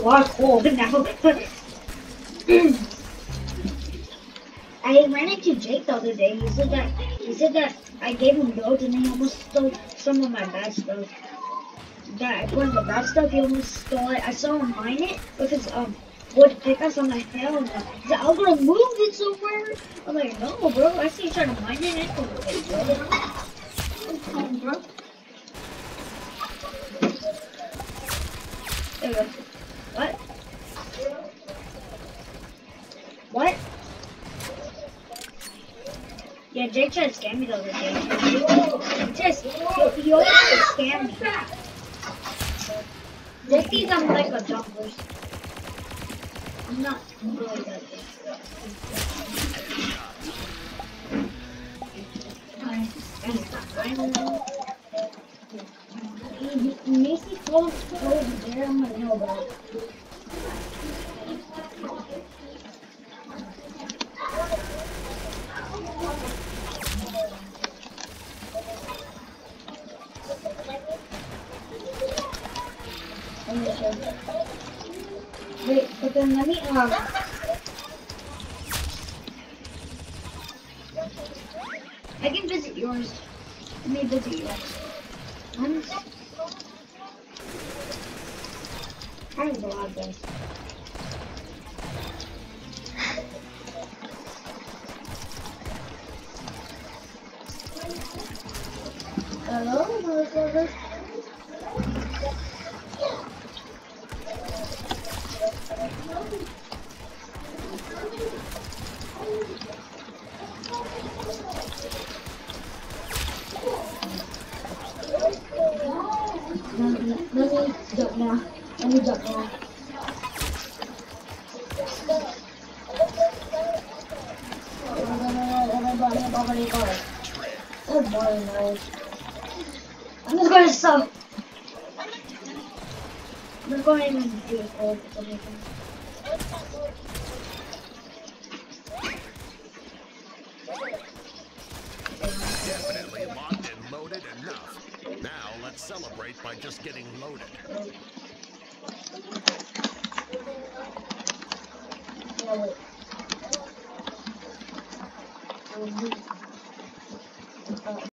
lot of coal now. I ran into Jake the other day. He said that I gave him gold and he almost stole some of my bad stuff. That I put in the bad stuff, he almost stole it. I saw him mine it with his wood pickaxe on the hill. And he's like, I'm gonna move it somewhere. I'm like, no, bro. I see you trying to mine it. Come on, bro. There we go. What? What? Yeah, Jake tried to scam me the other day. He always tries to scam me. Jake thinks I'm like a jumper. I'm not really that good. He makes me close there. I'm gonna know about it. Wait, but then let me I can visit yours. Let me visit yours. I have a lot of this. Hello, motherfucker. Let me jump now. Let me jump now. Everybody go. Good morning, guys. I'm just going to sub. I'm going to do a cold or something. Definitely locked and loaded enough. Now let's celebrate by just getting loaded. Yeah, wait.